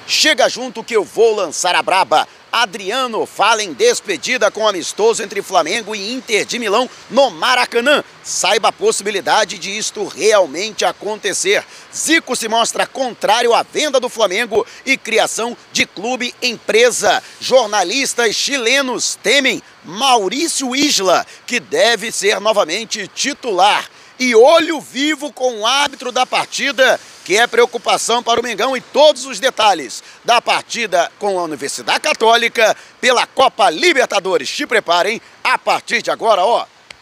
Chega junto que eu vou lançar a braba. Adriano fala em despedida com amistoso entre Flamengo e Inter de Milão no Maracanã. Saiba a possibilidade de isto realmente acontecer. Zico se mostra contrário à venda do Flamengo e criação de clube empresa. Jornalistas chilenos temem Maurício Isla, que deve ser novamente titular. E olho vivo com o árbitro da partida, que é preocupação para o Mengão, e todos os detalhes da partida com a Universidade Católica pela Copa Libertadores. Te preparem, a partir de agora, ó,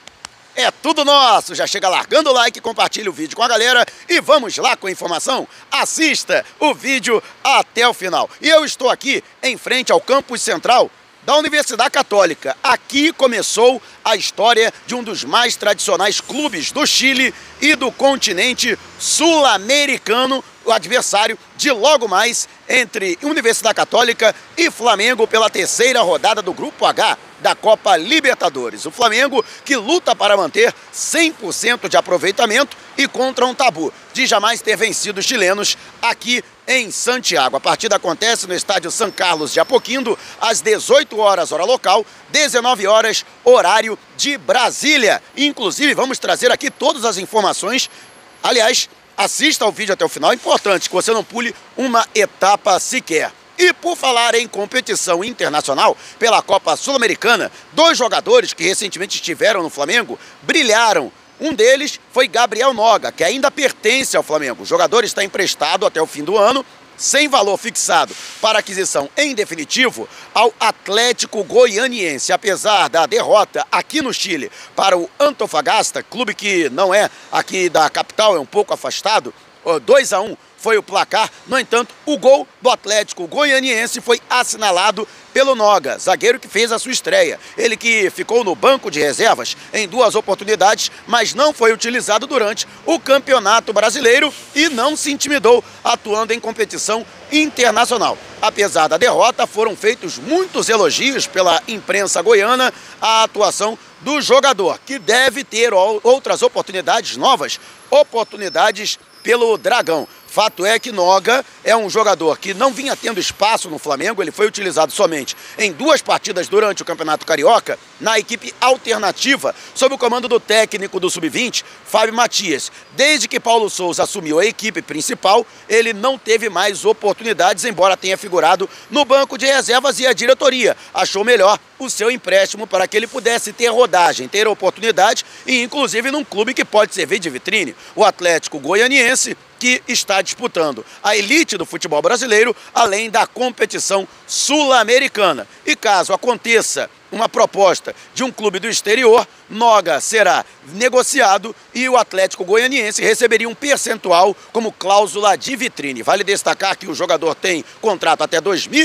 é tudo nosso. Já chega largando o like, compartilha o vídeo com a galera e vamos lá com a informação. Assista o vídeo até o final. E eu estou aqui em frente ao campus central da Universidade Católica. Aqui começou a história de um dos mais tradicionais clubes do Chile e do continente sul-americano, o adversário de logo mais entre Universidade Católica e Flamengo pela terceira rodada do Grupo H da Copa Libertadores. O Flamengo que luta para manter 100% de aproveitamento e contra um tabu de jamais ter vencido os chilenos aqui em Santiago. A partida acontece no estádio San Carlos de Apoquindo, às 18 horas, hora local, 19 horas, horário de Brasília. Inclusive, vamos trazer aqui todas as informações. Aliás, assista ao vídeo até o final, é importante que você não pule uma etapa sequer. E por falar em competição internacional pela Copa Sul-Americana, dois jogadores que recentemente estiveram no Flamengo brilharam. Um deles foi Gabriel Noga, que ainda pertence ao Flamengo. O jogador está emprestado até o fim do ano, sem valor fixado para aquisição em definitivo ao Atlético Goianiense. Apesar da derrota aqui no Chile para o Antofagasta, clube que não é aqui da capital, é um pouco afastado, 2-1 foi o placar. No entanto, o gol do Atlético Goianiense foi assinalado pelo Noga, zagueiro que fez a sua estreia. Ele que ficou no banco de reservas em duas oportunidades, mas não foi utilizado durante o Campeonato Brasileiro e não se intimidou atuando em competição internacional. Apesar da derrota, foram feitos muitos elogios pela imprensa goiana à atuação do jogador, que deve ter outras oportunidades, novas oportunidades pelo Dragão. Fato é que Noga é um jogador que não vinha tendo espaço no Flamengo. Ele foi utilizado somente em duas partidas durante o Campeonato Carioca, na equipe alternativa, sob o comando do técnico do Sub-20, Fábio Matias. Desde que Paulo Souza assumiu a equipe principal, ele não teve mais oportunidades, embora tenha figurado no banco de reservas, e a diretoria achou melhor o seu empréstimo para que ele pudesse ter rodagem, ter oportunidade, e inclusive num clube que pode servir de vitrine, o Atlético Goianiense, que está disputando a elite do futebol brasileiro, além da competição sul-americana. E caso aconteça uma proposta de um clube do exterior, Noga será negociado e o Atlético Goianiense receberia um percentual como cláusula de vitrine. Vale destacar que o jogador tem contrato até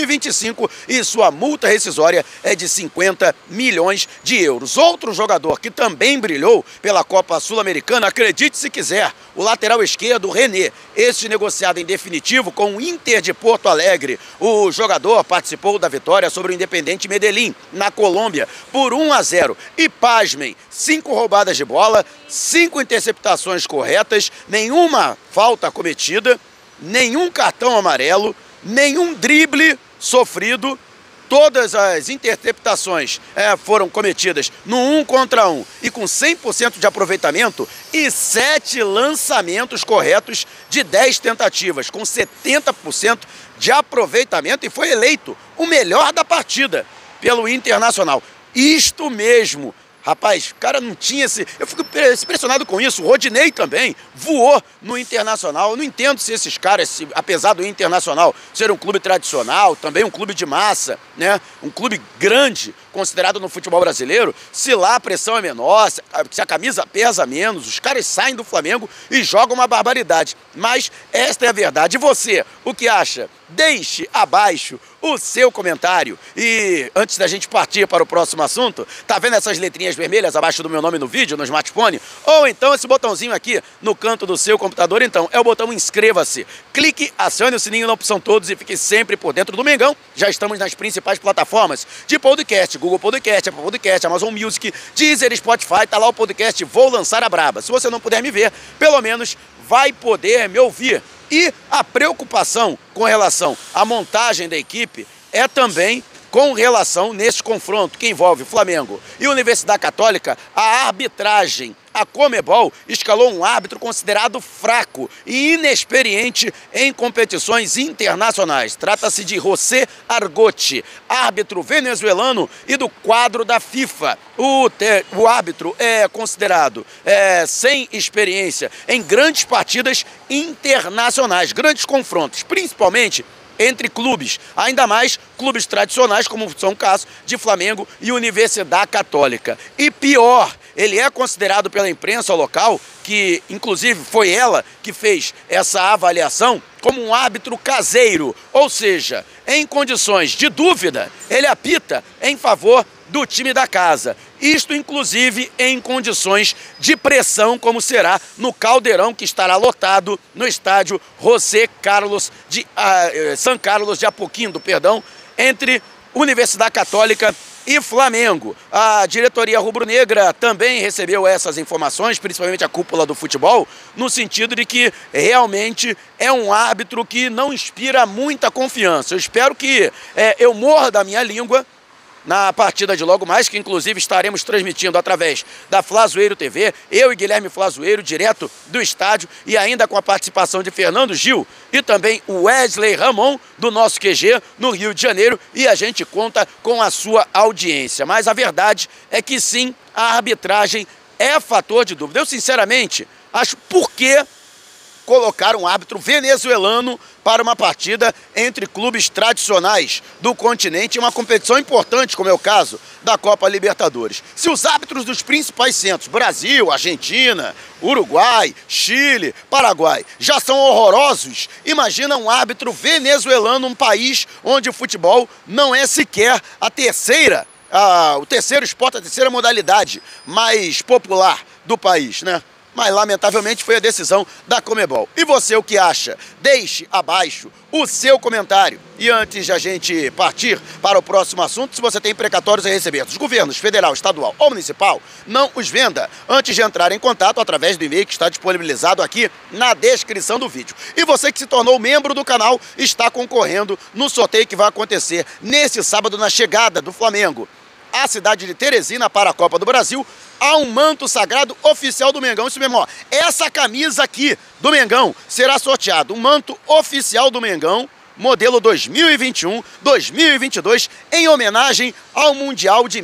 2025 e sua multa rescisória é de 50 milhões de euros. Outro jogador que também brilhou pela Copa Sul-Americana, acredite se quiser, o lateral esquerdo René, este negociado em definitivo com o Inter de Porto Alegre. O jogador participou da vitória sobre o Independiente Medellín, na Colômbia, por 1-0. E pasmem, 5 roubadas de bola, 5 interceptações corretas, nenhuma falta cometida, nenhum cartão amarelo, nenhum drible sofrido. Todas as interceptações foram cometidas no 1 contra 1 e com 100% de aproveitamento, e 7 lançamentos corretos de 10 tentativas, com 70% de aproveitamento, e foi eleito o melhor da partida pelo Internacional. Isto mesmo. Rapaz, o cara não tinha esse... Eu fico impressionado com isso. O Rodinei também voou no Internacional. Eu não entendo se esses caras, apesar do Internacional ser um clube tradicional, também um clube de massa, né? Um clube grande, considerado no futebol brasileiro, se lá a pressão é menor, se a camisa pesa menos, os caras saem do Flamengo e jogam uma barbaridade. Mas esta é a verdade. E você, o que acha? Deixe abaixo o seu comentário. E antes da gente partir para o próximo assunto, tá vendo essas letrinhas vermelhas abaixo do meu nome no vídeo, no smartphone? Ou então esse botãozinho aqui no canto do seu computador? Então é o botão inscreva-se. Clique, acione o sininho na opção todos e fique sempre por dentro do Mengão. Já estamos nas principais plataformas de podcast: Google Podcast, Apple Podcast, Amazon Music, Deezer, Spotify. Tá lá o podcast Vou Lançar a Braba. Se você não puder me ver, pelo menos vai poder me ouvir E a preocupação com relação à montagem da equipe é também com relação nesse confronto que envolve Flamengo e Universidade Católica, a arbitragem. A Conmebol escalou um árbitro considerado fraco e inexperiente em competições internacionais. Trata-se de José Argote, árbitro venezuelano e do quadro da FIFA. O árbitro é considerado sem experiência em grandes partidas internacionais, grandes confrontos, principalmente entre clubes, ainda mais clubes tradicionais, como são o caso de Flamengo e Universidade Católica. E pior, ele é considerado pela imprensa local, que inclusive foi ela que fez essa avaliação, como um árbitro caseiro, ou seja, em condições de dúvida, ele apita em favor do time da casa. Isto, inclusive, em condições de pressão, como será no Caldeirão, que estará lotado no estádio San Carlos de Apoquindo, entre Universidade Católica e Flamengo. A diretoria rubro-negra também recebeu essas informações, principalmente a cúpula do futebol, no sentido de que realmente é um árbitro que não inspira muita confiança. Eu espero que eu morra da minha língua na partida de logo mais, que inclusive estaremos transmitindo através da Flazoeiro TV, eu e Guilherme Flazoeiro, direto do estádio, e ainda com a participação de Fernando Gil e também o Wesley Ramon, do nosso QG, no Rio de Janeiro, e a gente conta com a sua audiência. Mas a verdade é que sim, a arbitragem é fator de dúvida. Eu, sinceramente, acho por que colocar um árbitro venezuelano para uma partida entre clubes tradicionais do continente em uma competição importante, como é o caso da Copa Libertadores. Se os árbitros dos principais centros, Brasil, Argentina, Uruguai, Chile, Paraguai, já são horrorosos, imagina um árbitro venezuelano, um país onde o futebol não é sequer o terceiro esporte, a terceira modalidade mais popular do país, né? Mas, lamentavelmente, foi a decisão da Conmebol. E você, o que acha? Deixe abaixo o seu comentário. E antes de a gente partir para o próximo assunto, se você tem precatórios a receber dos governos federal, estadual ou municipal, não os venda antes de entrar em contato através do e-mail que está disponibilizado aqui na descrição do vídeo. E você que se tornou membro do canal está concorrendo no sorteio que vai acontecer nesse sábado na chegada do Flamengo à cidade de Teresina para a Copa do Brasil, há um manto sagrado oficial do Mengão. Isso mesmo, ó. Essa camisa aqui do Mengão será sorteado. Um manto oficial do Mengão, modelo 2021-2022, em homenagem ao Mundial de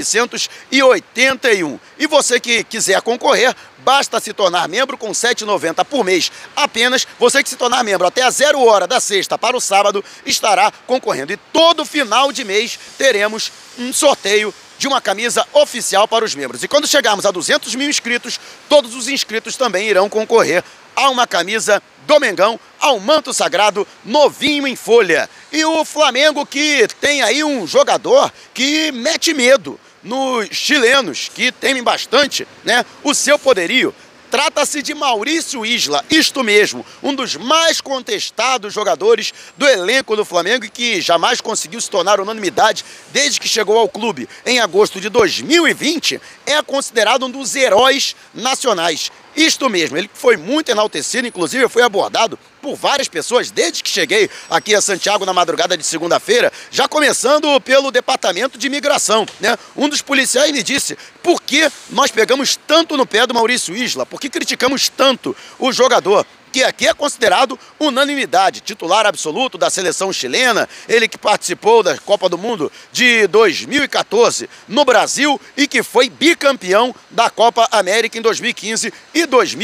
1981. E você que quiser concorrer, basta se tornar membro com R$ 7,90 por mês. Apenas você que se tornar membro até a 0 hora da sexta para o sábado estará concorrendo. E todo final de mês teremos um sorteio de uma camisa oficial para os membros. E quando chegarmos a 200 mil inscritos, todos os inscritos também irão concorrer a uma camisa do Mengão, ao manto sagrado novinho em folha. E o Flamengo, que tem aí um jogador que mete medo nos chilenos, que temem bastante, né, o seu poderio. Trata-se de Maurício Isla, isto mesmo, um dos mais contestados jogadores do elenco do Flamengo e que jamais conseguiu se tornar unanimidade desde que chegou ao clube em agosto de 2020, é considerado um dos heróis nacionais. Isto mesmo, ele foi muito enaltecido, inclusive foi abordado por várias pessoas desde que cheguei aqui a Santiago na madrugada de segunda-feira, já começando pelo departamento de imigração, né? Um dos policiais me disse: por que nós pegamos tanto no pé do Maurício Isla? Por que criticamos tanto o jogador? Que aqui é considerado unanimidade, titular absoluto da seleção chilena, ele que participou da Copa do Mundo de 2014 no Brasil e que foi bicampeão da Copa América em 2015 e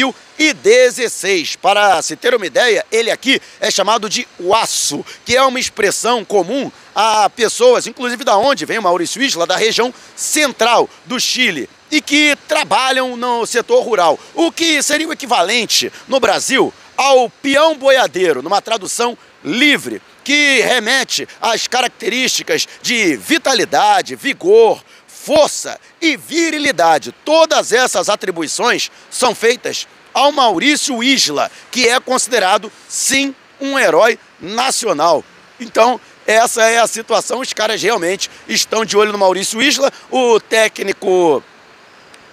2016. Para se ter uma ideia, ele aqui é chamado de huaço, que é uma expressão comum a pessoas, inclusive da onde vem o Maurício Isla, da região central do Chile, e que trabalham no setor rural, o que seria o equivalente no Brasil ao peão boiadeiro, numa tradução livre, que remete às características de vitalidade, vigor, força e virilidade. Todas essas atribuições são feitas ao Maurício Isla, que é considerado, sim, um herói nacional. Então, essa é a situação, os caras realmente estão de olho no Maurício Isla, o técnico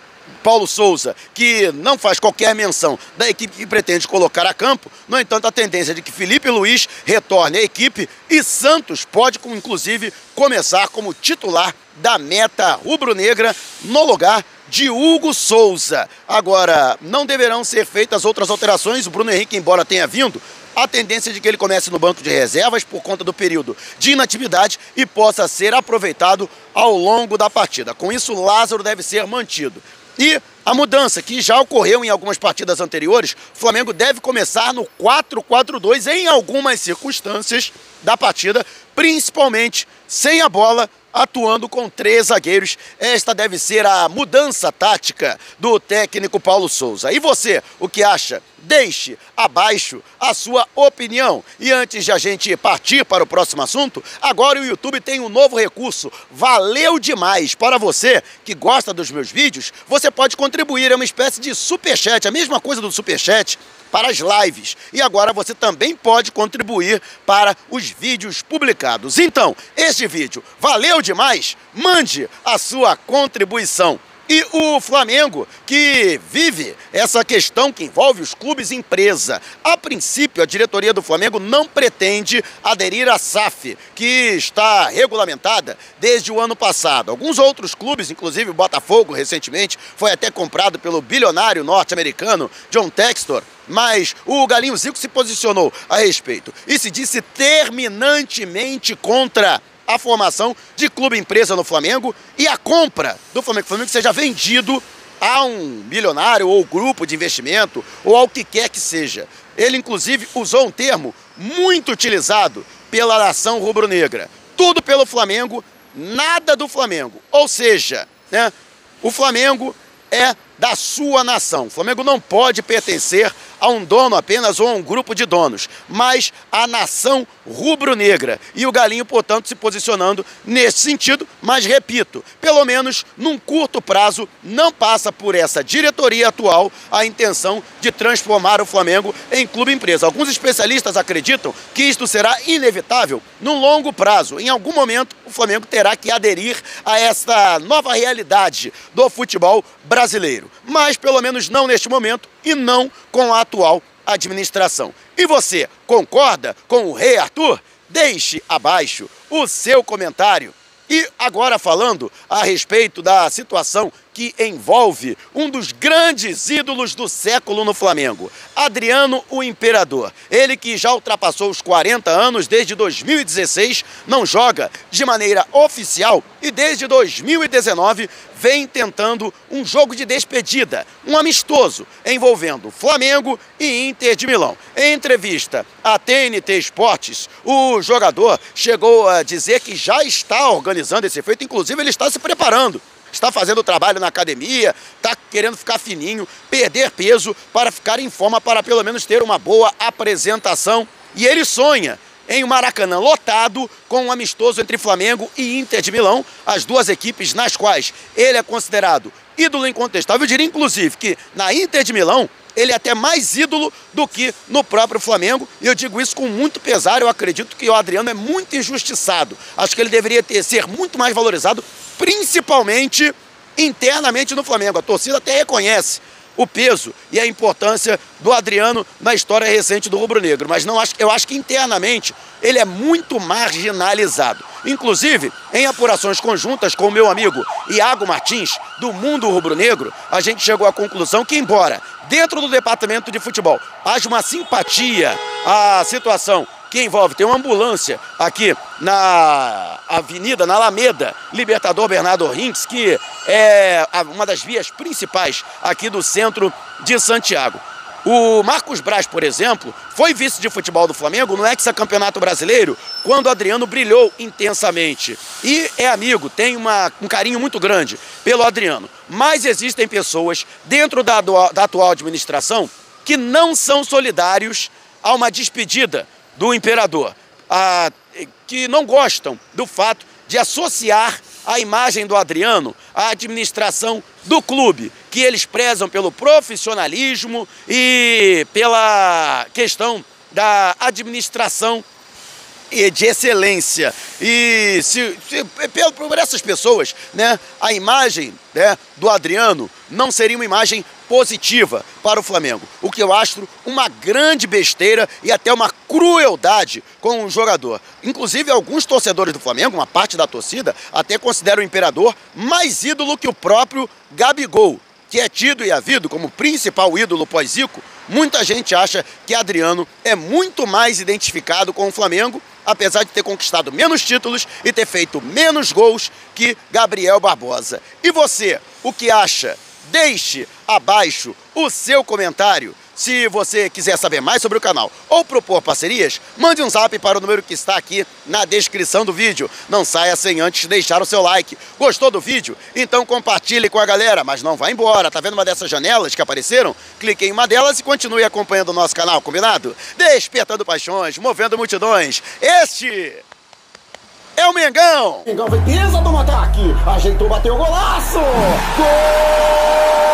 Paulo Souza, que não faz qualquer menção da equipe que pretende colocar a campo. No entanto, a tendência é de que Felipe Luiz retorne à equipe e Santos pode, inclusive, começar como titular da meta rubro-negra no lugar de Hugo Souza. Agora, não deverão ser feitas outras alterações. O Bruno Henrique, embora tenha vindo, a tendência é de que ele comece no banco de reservas por conta do período de inatividade e possa ser aproveitado ao longo da partida. Com isso, Lázaro deve ser mantido. E a mudança que já ocorreu em algumas partidas anteriores, o Flamengo deve começar no 4-4-2 em algumas circunstâncias da partida, principalmente sem a bola, atuando com 3 zagueiros. Esta deve ser a mudança tática do técnico Paulo Souza. E você, o que acha? Deixe abaixo a sua opinião. E antes de a gente partir para o próximo assunto, agora o YouTube tem um novo recurso. Valeu demais! Para você que gosta dos meus vídeos, você pode contribuir. É uma espécie de superchat, a mesma coisa do superchat para as lives. E agora você também pode contribuir para os vídeos publicados. Então, este vídeo valeu demais? Mande a sua contribuição. E o Flamengo, que vive essa questão que envolve os clubes e empresa. A princípio, a diretoria do Flamengo não pretende aderir à SAF, que está regulamentada desde o ano passado. Alguns outros clubes, inclusive o Botafogo, recentemente, foi até comprado pelo bilionário norte-americano John Textor, mas o Galinho Zico se posicionou a respeito e se disse terminantemente contra a formação de clube-empresa no Flamengo e a compra do Flamengo. O Flamengo seja vendido a um milionário ou grupo de investimento ou ao que quer que seja. Ele, inclusive, usou um termo muito utilizado pela nação rubro-negra. Tudo pelo Flamengo, nada do Flamengo. Ou seja, né, o Flamengo é da sua nação. O Flamengo não pode pertencer a um dono apenas ou a um grupo de donos, mas à nação rubro-negra. E o Galinho, portanto, se posicionando nesse sentido, mas repito, pelo menos num curto prazo, não passa por essa diretoria atual a intenção de transformar o Flamengo em clube-empresa. Alguns especialistas acreditam que isto será inevitável num longo prazo. Em algum momento, o Flamengo terá que aderir a essa nova realidade do futebol brasileiro. Mas, pelo menos, não neste momento e não com a atual administração. E você concorda com o Rei Arthur? Deixe abaixo o seu comentário. E agora falando a respeito da situação que envolve um dos grandes ídolos do século no Flamengo, Adriano o Imperador. Ele que já ultrapassou os 40 anos, desde 2016, não joga de maneira oficial e desde 2019 vem tentando um jogo de despedida, um amistoso, envolvendo Flamengo e Inter de Milão. Em entrevista à TNT Esportes, o jogador chegou a dizer que já está organizando esse feito, inclusive ele está se preparando. Está fazendo trabalho na academia, está querendo ficar fininho, perder peso para ficar em forma, para pelo menos ter uma boa apresentação. E ele sonha em um Maracanã lotado com um amistoso entre Flamengo e Inter de Milão, as duas equipes nas quais ele é considerado ídolo incontestável. Eu diria, inclusive, que na Inter de Milão ele é até mais ídolo do que no próprio Flamengo, e eu digo isso com muito pesar. Eu acredito que o Adriano é muito injustiçado. Acho que ele deveria ser muito mais valorizado, principalmente internamente no Flamengo. A torcida até reconhece o peso e a importância do Adriano na história recente do rubro-negro, mas eu acho que internamente ele é muito marginalizado. Inclusive, em apurações conjuntas com o meu amigo Iago Martins, do Mundo Rubro-Negro, a gente chegou à conclusão que, embora dentro do departamento de futebol haja uma simpatia à situação que envolve, tem uma ambulância aqui na avenida, na Alameda, Libertador Bernardo Rinks, que é uma das vias principais aqui do centro de Santiago. O Marcos Braz, por exemplo, foi vice de futebol do Flamengo no hexacampeonato brasileiro, quando o Adriano brilhou intensamente. E é amigo, tem um carinho muito grande pelo Adriano. Mas existem pessoas dentro da atual administração que não são solidários a uma despedida do Imperador, que não gostam do fato de associar a imagem do Adriano à administração do clube, que eles prezam pelo profissionalismo e pela questão da administração de excelência. E por essas pessoas, né, a imagem, né, do Adriano não seria uma imagem positiva para o Flamengo, o que eu acho uma grande besteira e até uma crueldade com o jogador. Inclusive, alguns torcedores do Flamengo, uma parte da torcida, até consideram o Imperador mais ídolo que o próprio Gabigol, que é tido e havido como principal ídolo pós-Zico. Muita gente acha que Adriano é muito mais identificado com o Flamengo, apesar de ter conquistado menos títulos e ter feito menos gols que Gabriel Barbosa. E você, o que acha? Deixe abaixo o seu comentário. Se você quiser saber mais sobre o canal ou propor parcerias, mande um zap para o número que está aqui na descrição do vídeo. Não saia sem antes deixar o seu like. Gostou do vídeo? Então compartilhe com a galera, mas não vá embora. Tá vendo uma dessas janelas que apareceram? Clique em uma delas e continue acompanhando o nosso canal, combinado? Despertando paixões, movendo multidões. Este é o Mengão! Mengão vem, pisa do ataque, ajeitou, bateu, golaço! Gol!